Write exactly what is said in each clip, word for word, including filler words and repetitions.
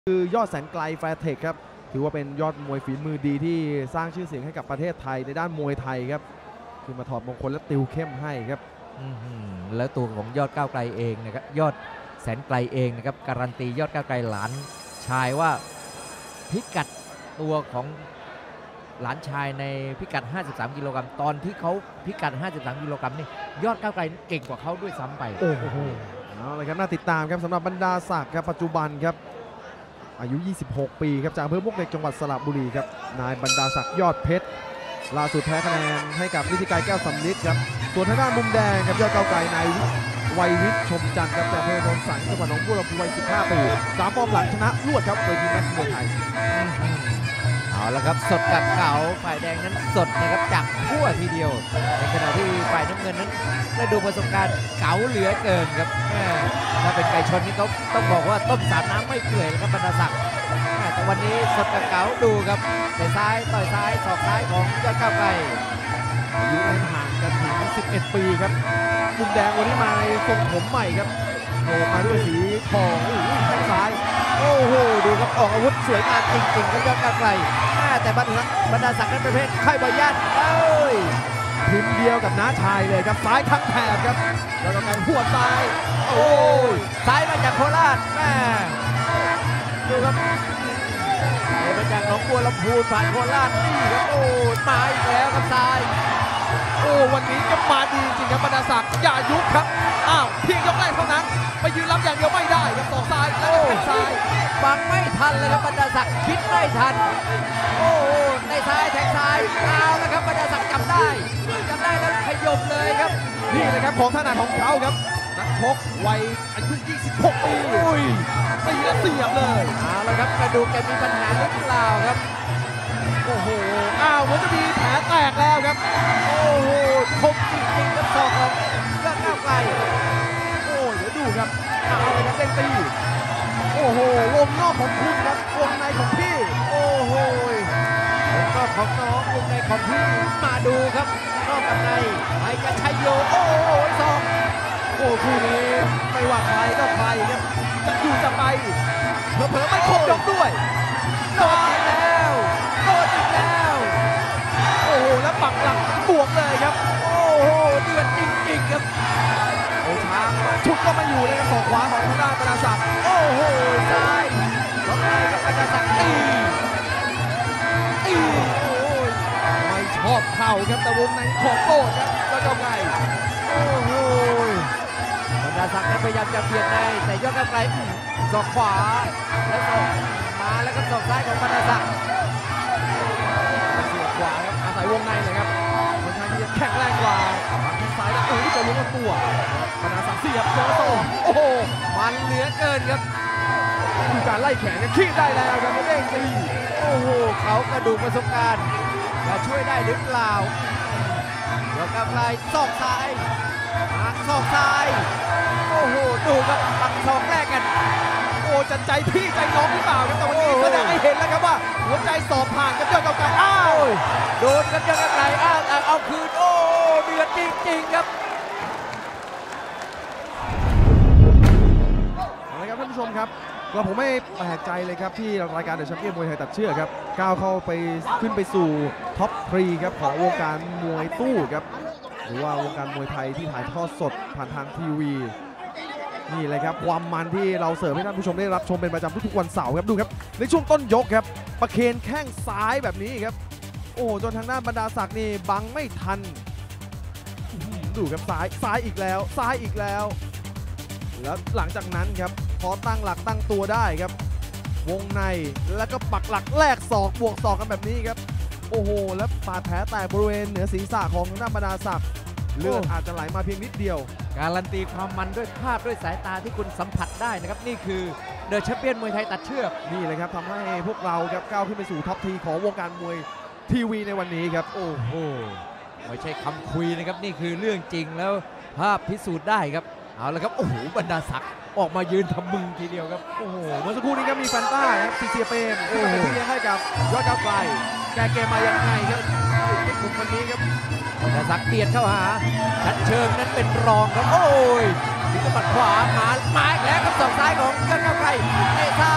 คือยอดแสนไกลแฟร์เทคครับถือว่าเป็นยอดมวยฝีมือดีที่สร้างชื่อเสียงให้กับประเทศไทยในด้านมวยไทยครับคือมาถอดมงคลและติวเข้มให้ครับแล้วตัวของยอดก้าวไกลเองนะครับยอดแสนไกลเองนะครับการันตียอดก้าวไกลหลานชายว่าพิกัดตัวของหลานชายในพิกัดห้าสิบสามกิโลกรัมตอนที่เขาพิกัดห้าสิบสามกิโลกรัมนี่ยอดก้าวไกลเก่งกว่าเขาด้วยซ้ำไปโอ้โหเอาเลยครับน่าติดตามครับสำหรับบรรดาศักดิ์ครับปัจจุบันครับอายุยี่สิบหกปีครับจากอำเภอมุกเหล็กจังหวัดสระบุรีครับนายบรรดาศักดิ์ยอดเพชรล่าสุดแพ้คะแนนให้กับฤทธิไกรแก้วสำลิดครับส่วนทางด้านมุมแดงครับยอดก้าวไกลนายวัยวิทย์ชมจันทร์ครับจากอำเภอโนนสังจังหวัดหนองบัวลำพูวัยสิบห้าปีสามฟอร์มหลังชนะรวดครับโดยทีมแม็กซ์มวยไทยเอาละครับสดกับเก่าฝ่ายแดงนั้นสดนะครับจากทั่วทีเดียวในขณะที่ฝ่ายน้ำเงินนั้นได้ดูประสบการณ์เก๋าเหลือเกินครับถ้าเป็นไก่ชนนี่เขาต้องบอกว่าต้มสามน้ำไม่เปื่อยครับบรรดาศักดิ์แต่วันนี้สดกับเก๋าดูครับต่อยซ้ายต่อยซ้ายศอกซ้ายของยอดก้าวไกลอายุห่างกันถึงสิบเอ็ดปีครับมุมแดงวันนี้มาในทรงผมใหม่ครับโผล่มาด้วยสีทองโอ้โหแข้งซ้ายโอ้โหดูครับออกอาวุธสวยงามจริงๆครับยอดก้าวไกลแต่บรรดาบรรดาศักดิ์นั้นประเภทไข่ใบยันเอ้ยทีมเดียวกับน้าชายเลยครับซ้ายทั้งแถบครับแล้วก็การหัวซ้ายโอ้ยซ้ายมาจากโคราชแม่ดูครับมาจากหนองบัวลำพูผ่านโคราชนี่ครับโอ้มาอีกแล้วครับซ้ายโอ้วันนี้ก็มาดีจริงครับบรรดาศักดิ์อย่ายุบครับอ้าวเพียงยกแรกเท่านั้นไปยืนรับอย่างเดียวไม่ได้ครับศอกซ้ายแล้วก็แข้งซ้ายบังไม่ทันเลยครับบรรดาศักดิ์คิดไม่ทันโอ้ในซ้ายแทงซ้ายเอาแล้วครับบรรดาศักดิ์จำได้จำได้แล้วขยมเลยครับนี่เลยครับของถนัดของเขาครับนักชกวัยอายุยี่สิบหกปีอุ้ยตีแล้วเสียบเลยเอาแล้วครับกระดูกแกมีปัญหาหรือเปล่าครับโอ้โหอ้าวมันจะมีแผลแตกแล้วครับโอ้โหคมจริงๆครับศอกของยอดก้าวไกลโอ้เดี๋ยวดูครับเอาเลยครับเด้งตีโอ้โหวงนอกของคุณครับวงในของพี่โอ้โหวงนอกของน้องวงในของพี่มาดูครับนอกกับในไอ้กระชัยโยโอ้โหศอกโอ้คู่นี้ไม่ว่าใครก็ใครครับจะอยู่จะไปเผลอๆไม่ครบยกด้วยโดนอีกแล้วโดนอีกแล้วโอ้โหแล้วปักหลักบวกเลยครับโอ้โหเดือดจริงๆครับโอ้ช้างชุดก็มาอยู่เลยครับศอกขวาของทางด้านบรรดาศักดิ์โอ้โหซ้ายล็อกในกับบรรดาศักดิ์ตีตีโอ้ยไม่ชอบเข่าครับแต่วงในของโต้ครับยอดก้าวไกลโอ้โหบรรดาศักดิ์นั้นพยายามจะเบียดในแต่ยอดก้าวไกลศอกขวาแล้วศอกมาแล้วก็ศอกซ้ายของบรรดาศักดิ์เสียบขวาครับอาศัยวงในเลยครับคนไทยแข็งแรงกว่าทางซ้ายแล้วโอ้ยจะลุ้นกับตัวบรรดาศักดิ์เสียบเจอโต้โอ้โหมันเหลือเกินครับดูการไล่แขนกันขี้ได้แล้วครับเด้งตีโอ้โหเขากระดูกประสบการณ์จะช่วยได้หรือเปล่าเดี๋ยวกับลายศอกซ้ายหักศอกซ้ายโอ้โหดูครับปักศอกแรกกันโอ้จะใจพี่ใจน้องหรือเปล่าครับแต่วันนี้แสดงให้เห็นแล้วครับว่าหัวใจสอบผ่านกับยอดก้าวไกลอ้าวโดนกับยอดก้าวไกลอ้าวเอาคืนโอ้เดือดจริงๆครับเอาละครับท่านผู้ชมครับเราผมไม่แปลกใจเลยครับที่รายการเดอะแชมเปี้ยนมวยไทยตัดเชือกครับก้าวเข้าไปขึ้นไปสู่ท็อปทรีครับของวงการมวยตู้ครับหรือว่าวงการมวยไทยที่ถ่ายทอดสดผ่านทางทีวีนี่เลยครับความมันที่เราเสิร์ฟให้ท่านผู้ชมได้รับชมเป็นประจำทุกๆวันเสาร์ครับดูครับในช่วงต้นยกครับประเคนแข้งซ้ายแบบนี้ครับโอ้จนทางด้านบรรดาศักดิ์นี่บังไม่ทันดูครับซ้ายซ้ายอีกแล้วซ้ายอีกแล้วแล้วหลังจากนั้นครับพอตั้งหลักตั้งตัวได้ครับวงในแล้วก็ปักหลักแลกศอกบวกศอกกันแบบนี้ครับโอ้โหแล้วบาดแผลแตกบริเวณเหนือศีรษะของทางด้านบรรดาศักดิ์เลือดอาจจะไหลมาเพียงนิดเดียวการันตีความมันด้วยภาพด้วยสายตาที่คุณสัมผัสได้นะครับนี่คือเดอะแชมเปี้ยนมวยไทยตัดเชือกนี่เลยครับทำให้พวกเราครับก้าวขึ้นไปสู่ท็อปทีของวงการมวยทีวีในวันนี้ครับโอ้โหไม่ใช่คำคุยนะครับนี่คือเรื่องจริงแล้วภาพพิสูจน์ได้ครับเอาละครับโอ้โหบรรดาศักดิ์ออกมายืนทำมึงทีเดียวครับโอ้โหเมื่อสักครู่นี้ก็มีแฟนต้าครับซีเซียเปนโอ้โหที่เลี้ยงให้กับยอดก้าวไกลแกเกมมายังไงครับในกลุ่มวันนี้ครับบรรดาศักดิ์เบียดเข้าหาชั้นเชิงนั้นเป็นรองครับโอ้ยถึงกับปัดขวามามาอีกแล้วครับศอกซ้ายของยอดก้าวไกลเตะซ้าย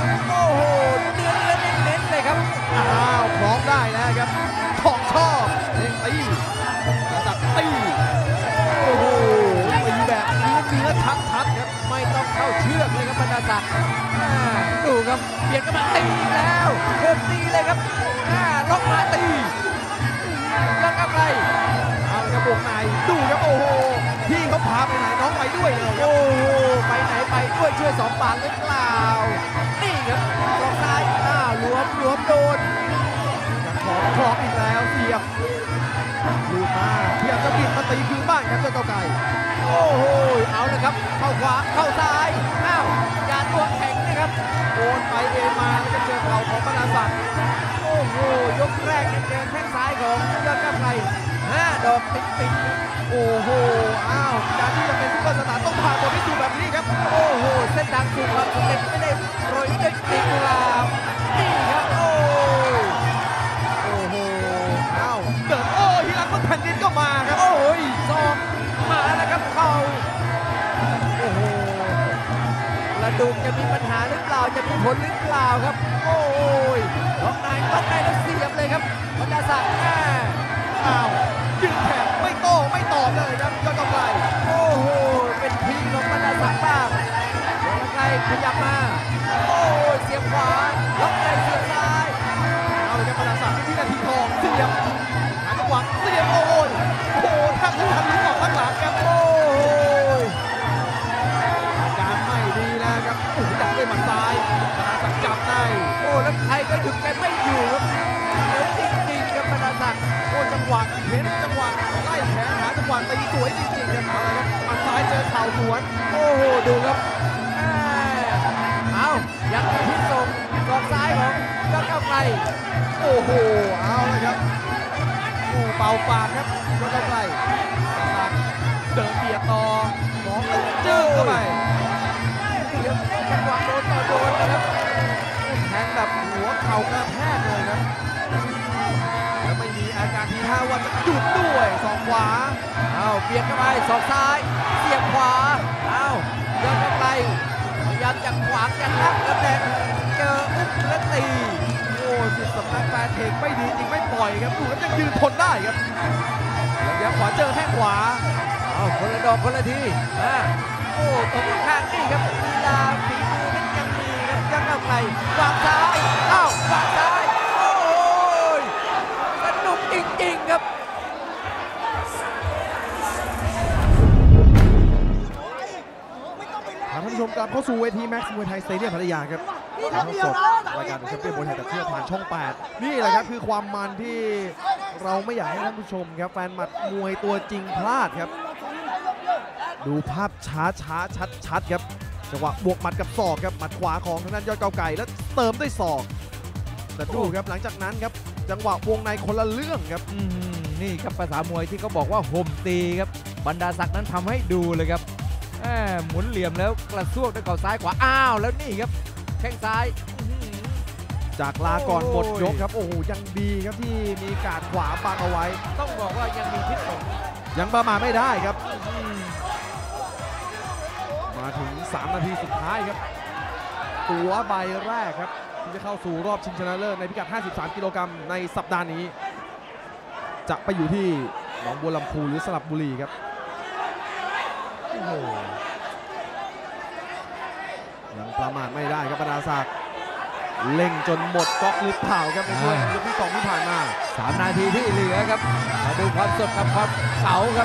โอ้โหเนื้อเนื้อเน้นๆเลยครับอ้าวคล้องได้แล้วครับของชอบเด้งตีกระสักตีโอ้โหตีแบบเนื้อเนื้อชัดๆครับไม่ต้องเข้าเชือกเลยครับบรรดาศักดิ์อ่าดูครับเปลี่ยนกันมาตีอีกแล้วเริ่มตีเลยครับอ่าล็อกมาตีแล้วกับไรเอาละครับวงในดูครับโอ้โหพี่เขาพาไปไหนน้องไปด้วยเลยครับโอ้โหไปไหนไปด้วยช่วยสองปากหรือเปล่านี่ครับศอกซ้ายอ้าวหลวมหลวมโดนขอคล้องอีกแล้วเสียบลูดมาพยายามจะบิดมาตีคืนบ้านครับเจ้าเก้าไก่โอ้โหเอาละครับเข้าขวาเข้าซ้ายอ้าวอย่าตัวแข็งนะครับโอนไปเองมาแล้วก็เจอเข่าของบรรดาศักดิ์โอ้โหยกแรกเนี่ยเจอแข้งซ้ายของยอดก้าวไกลห้าดอกติดติดโอ้โหอ้าวการที่จะเป็นซุปเปอร์สตาร์ต้องผ่านบทพิสูจน์แบบนี้ครับโอ้โหเส้นทางสู่ความสำเร็จไม่ได้โรยด้วยกลีบกุหลาบนี่ครับโอ้ยโอ้โหอ้าวเดินโอ้ฮิรันบนแผ่นดินก็มาครับโอ้ยศอกมาแล้วครับเข่าโอ้โหกระดูกจะมีปัญหาหรือเปล่าจะมีผลหรือเปล่าครับ โอ้ยล็อกในล็อกในแล้วเสียบเลยครับบรรดาศักดิ์แม่อ้าวยืนแถบไม่โต้ไม่ตอบเลยครับยอดกำไรโอ้โหเป็นพีของบรรดาศักดิ์บ้างล็อกในขยับมาโอ้ยเสียบขวาล็อกในเสียบซ้ายเอาเลยครับบรรดาศักดิ์ที่นาทีทองเสียบหาจังหวะเสียบโอ้ยโอ้โหทางทางลุ้นออกข้างหลังครับโอ้ยอาการไม่ดีแล้วครับโอ้โหจับด้วยหมัดซ้ายบรรดาศักดิ์จับในโอ้แล้วใครก็หยุดกันไม่อยู่ครับเดี๋ยวจริงๆครับบรรดาศักดิ์โอ้จังหวะเห็นจังหวะไล่แขนหาจังหวะตีสวยจริงๆครับเอาละครับหมัดซ้ายเจอเข่าสวนโอ้โหดูครับอ่าเอายังมีพิษส่งศอกซ้ายของยอดก้าวไกลโอ้โหเอาละครับโอ้เป่าปากครับยอดกำไรศักดิ์เดินเบียดต่อหมองจึ้งเข้าไปนี่ครับจังหวะโดนต่อโดนนะครับแทงแบบหัวเข่ากระแทกเลยครับแล้วไม่มีอาการทีท่าว่าจะหยุดด้วยสองขวาเอาเบียดเข้าไปศอกซ้ายเสียบขวาเอายอดก้าวไกลพยายามจะขวางจะทับแล้วแต่เจออุ๊บแล้วตีโอ้สุดสำนักแฟนเทคไม่ดีจริงไม่ปล่อยครับดูครับยังยืนทนได้ครับแล้วยับขวาเจอแข้งขวาเอาคนละดอกคนละทีอ่าโอ้ตรงข้างนี่ครับลีลาฝีมือนั้นยังมีครับยอดก้าวไกลวางซ้ายอ้าววางซ้ายโอ้ยสนุกจริงๆครับท่านผู้ชมกลับเข้าสู่เวทีแม็กซ์มวยไทยสเตเดียมพัทยาครับถ่ายทอดสดรายการแชมเปี้ยนมวยไทยตัดเชือกผ่านช่องแปดนี่แหละครับคือความมันที่เราไม่อยากให้ท่านผู้ชมครับแฟนหมัดมวยตัวจริงพลาดครับดูภาพช้าช้าชัดชัดๆครับจังหวะบวกหมัดกับศอกครับหมัดขวาของทางด้านยอดเกาไก่แล้วเติมด้วยศอกแต่ดูครับหลังจากนั้นครับจังหวะวงในคนละเรื่องครับอืมนี่ครับภาษามวยที่เขาบอกว่าห่มตีครับบรรดาศักดิ์นั้นทำให้ดูเลยครับแหมหมุนเหลี่ยมแล้วกระซวกด้วยเข่าซ้ายขวาอ้าวแล้วนี่ครับแข้งซ้ายอื้อหือจากลาก่อนหมดโอ้ยยกครับโอ้โหยังดีครับที่มีการขวาบังเอาไว้ต้องบอกว่ายังมีพิษสงยังประมาทไม่ได้ครับอืมมาถึงสามนาทีสุดท้ายครับ ตั๋วใบแรกครับ ที่จะเข้าสู่รอบชิงชนะเลิศในพิกัด ห้าสิบสาม กิโลกรัมในสัปดาห์นี้ จะไปอยู่ที่หนองบัวลำพูหรือสระบุรีครับโอ้โหยังประมาทไม่ได้ครับบรรดาศักดิ์เล่งจนหมดก๊อกหรือเปล่าครับในช่วงยกที่สองที่ผ่านมาสามนาทีที่เหลือครับมาดูความสดกับความเก๋าครับ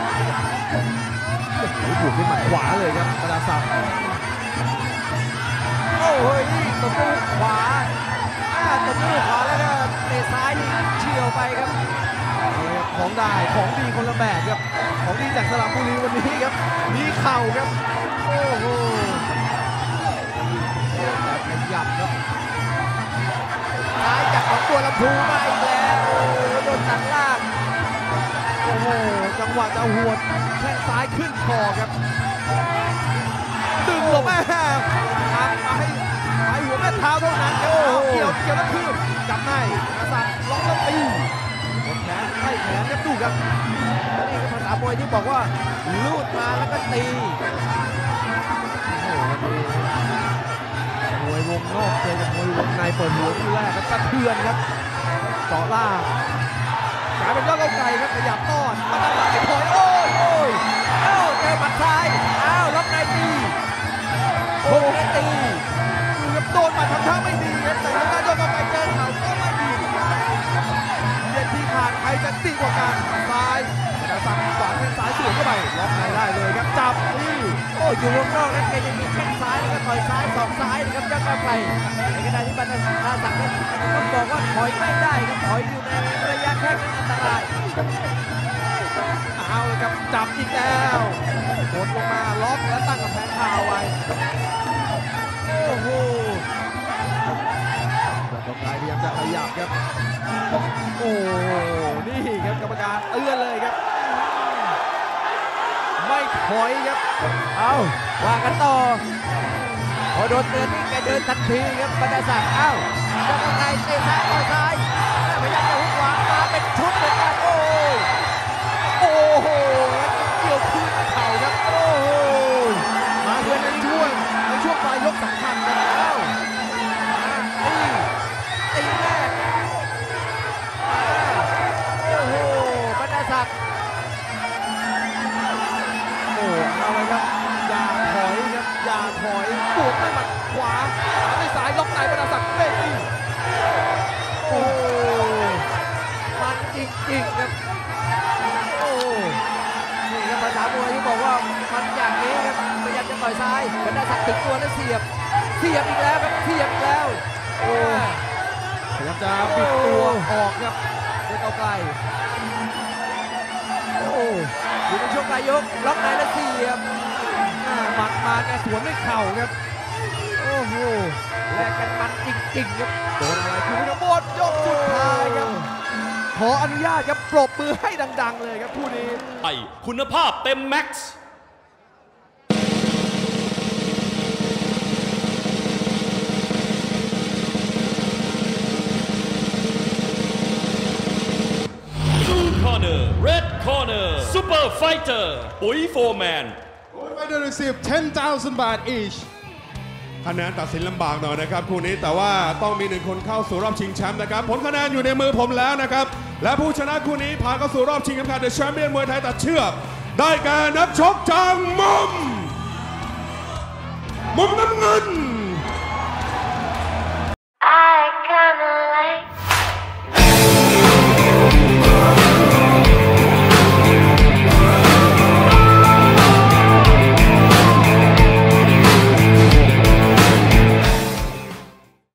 โอ้โหบวกด้วยหมัดขวาเลยครับบรรดาศักดิ์โอ้ยตบลูกขวาอ่าตบลูกขวาแล้วก็เตะซ้ายนี่เฉียวไปครับเอาเลยครับของได้ของดีคนละแบบครับของดีจากสระบุรีวันนี้ครับมีเข่าครับโอ้โหขยับครับซ้ายจากของตัวลำพูมาอีกแล้วโอ้โหโดนตัดล่างโอ้โหจังหวะจะหวดแข้งซ้ายขึ้นคอครับดึงลงมาทางมาให้ไปหัวแม่เท้าเท่านั้นครับเอาเกี่ยวเกี่ยวแล้วคืบจับในอาสักล็อกแล้วตีกดแขนไล่แขนครับดูครับนี่คือภาษามวยที่บอกว่าลูดมาแล้วก็ตีโอ้โหวันนี้มวยวงนอกเจอกับมวยวงในเปิดหัวคู่แรกครับสะเทือนครับเจาะล่างกลายเป็นยอดเก้าไก่ครับขยับต้อนมาตั้งหลักไอ้ถอยโอ้ยโอ้ยเอ้าเจอหมัดซ้ายอ้าวล็อกในตีโอ้ในตีดูครับโดนมาทำท่าไม่ดีครับแต่ทางด้านยอดเก้าไก่เจอเข่าก็ไม่ดีเย็นที่ขาดใครจะดีกว่ากันซ้ายแต่สั่งขวาแข้งซ้ายสวนเข้าไปล็อกในได้เลยครับจับนี่โอ้อยู่วงนอกนั้นแกยังมีแข้งซ้ายนะครับต่อยซ้ายสองซ้ายนะครับยอดก้าวไกลในขณะที่บรรดาศักดิ์นั้นต้องบอกว่าถอยไม่ได้ครับถอยอยู่ในระยะแข้งนั้นอันตรายเอาเลยครับจับอีกแล้วกดลงมาล็อกแล้วตั้งกับแผงคาไว้โอ้โหกรรมการพยายามจะขยับครับโอ้นี่ครับกรรมการเอื้อนเลยครับไม่ถอยครับเอาว่ากันต่อพอโดนเตือนนี่แกเดินทันทีครับบรรดาศักดิ์เอ้าจะทำไงเตะซ้ายต่อยซ้ายพยายามจะหุกขวามาเป็นชุดเหมือนกันโอ้โอ้โหเกี่ยวคืนเข่าครับโอ้โหมาเดือนในช่วงในช่วงปลายยกสำคัญครับเอ้าตีตีแรกโอ้โหบรรดาศักดิ์โอ้เอาเลยครับอย่าถอยครับอย่าถอยบวกด้วยหมัดขวาตามด้วยซ้ายล็อกในบรรดาศักดิ์เต้นอีกโอ้มันจริงๆครับโอ้นี่ครับภาษามวยที่บอกว่ามันอย่างนี้ครับพยายามจะต่อยซ้ายบรรดาศักดิ์ถึงตัวแล้วเสียบเสียบอีกแล้วครับเสียบอีกแล้วโอ้พยายามจะปิดตัวออกครับเด็กเอาไกลโอ้อยู่ในช่วงปลายยกล็อกในแล้วเสียบอ่าหมัดมาแกสวนด้วยเข่าครับโอ้โหแลกกันมันจริงๆครับโดนอะไรคือทั้งหมดยกสุดท้ายครับขออนุญาตครับปรบมือให้ดังๆเลยครับคู่นี้ไอคุณภาพเต็มแม็กซ์ Blue Corner Red Corner Super Fighter ปุ๋ยโฟร์แมน Fighter receive ten thousand baht each คะแนนตัดสินลำบากหน่อยนะครับคู่นี้แต่ว่าต้องมีหนึ่งคนเข้าสู่รอบชิงแชมป์นะครับผลคะแนนอยู่ในมือผมแล้วนะครับและผู้ชนะคู่นี้ผ่านเข้าสู่รอบชิงเข็มขัด The Champion มวยไทยตัดเชือกได้แก่นักชกจากมุมมุมน้ำเงิน